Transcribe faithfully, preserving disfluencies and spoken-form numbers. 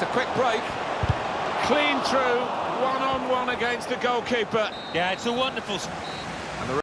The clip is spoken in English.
It's a quick break. Clean through, one-on-one against the goalkeeper. Yeah, it's a wonderful...